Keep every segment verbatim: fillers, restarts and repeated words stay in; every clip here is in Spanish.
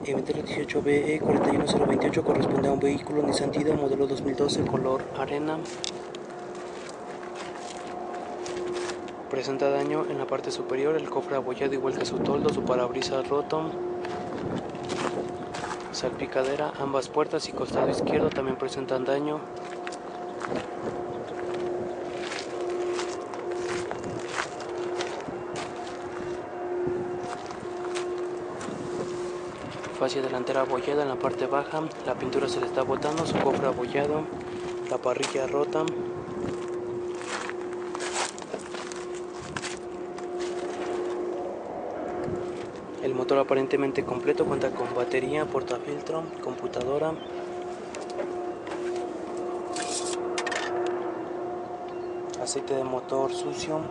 M T dieciocho B E cuarenta y uno cero veintiocho corresponde a un vehículo Nissan Tiida modelo dos mil doce color arena. Presenta daño en la parte superior, el cofre abollado igual que su toldo, su parabrisas roto, salpicadera, ambas puertas y costado izquierdo también presentan daño. Fascia delantera abollada en la parte baja, la pintura se le está botando, su cofre abollado, la parrilla rota. El motor aparentemente completo, cuenta con batería, portafiltro, computadora. Aceite de motor sucio.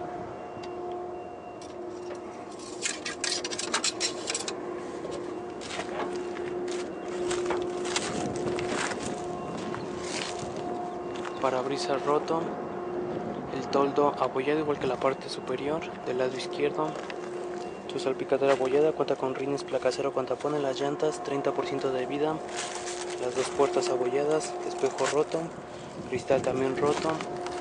Parabrisas roto. El toldo abollado igual que la parte superior del lado izquierdo. Su salpicadera abollada, cuenta con rines placa cero con tapón en las llantas, treinta por ciento de vida. Las dos puertas abolladas, espejo roto, cristal también roto.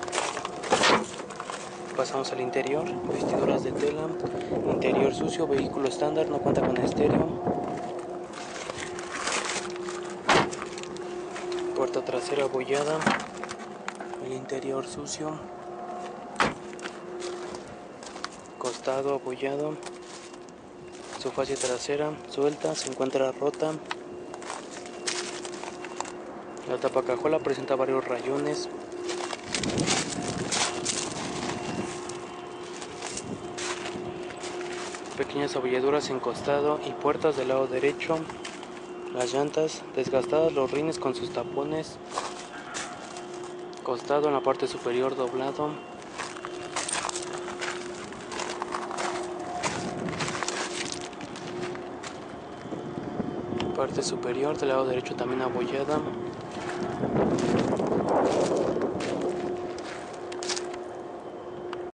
Pasamos al interior, vestiduras de tela, interior sucio, vehículo estándar, no cuenta con estéreo. Puerta trasera abollada, el interior sucio, costado abollado, su fascia trasera suelta, se encuentra rota. La tapacajuela presenta varios rayones. Pequeñas abolladuras en costado y puertas del lado derecho. Las llantas desgastadas, los rines con sus tapones. Costado en la parte superior doblado. Parte superior del lado derecho también abollada.